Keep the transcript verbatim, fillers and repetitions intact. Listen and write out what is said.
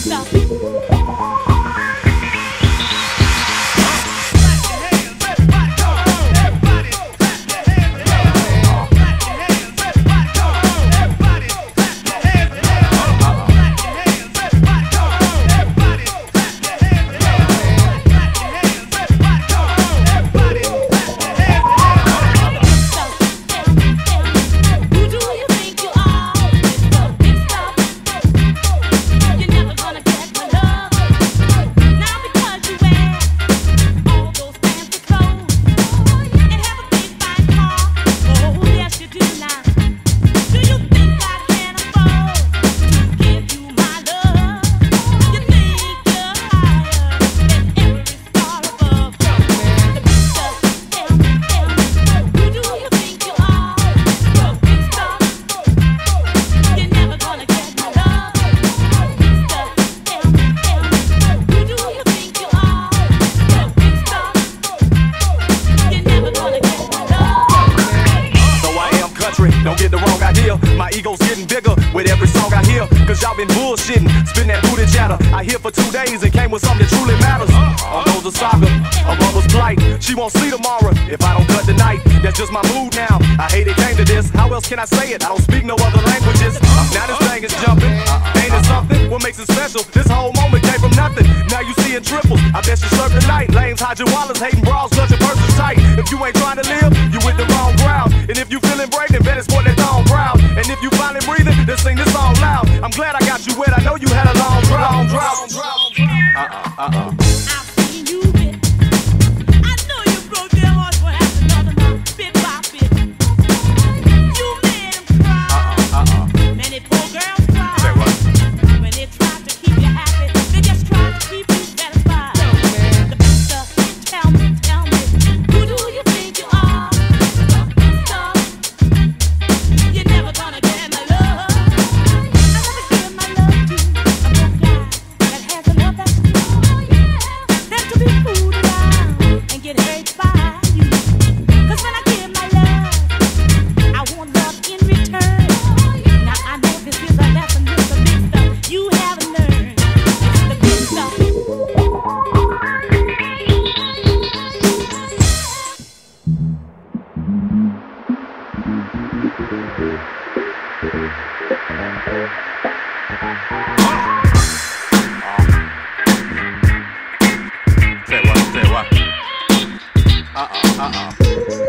Don't get the wrong idea, my ego's getting bigger with every song I hear. Cause y'all been bullshitting, spitting that booty chatter. I here for two days and came with something that truly matters. On those a saga, a mother's plight. She won't sleep tomorrow if I don't cut tonight. That's just my mood now, I hate it came to this. How else can I say it? I don't speak no other languages. Now this thing is jumping, ain't it something? What makes it special? This whole moment came from nothing. Now you seeing triples, I bet you serve tonight. Lames, hide your wallets, hating bras, clutching purses tight. If you ain't trying to live, you with the wrong crowd. And if you feeling brave, then bet it's for that thong proud. And if you finally breathing, then sing this song loud. I'm glad I got you wet, I know you had a long drought. Long drought. Uh-uh, uh-uh. Say what, say what? Uh-uh, uh-uh.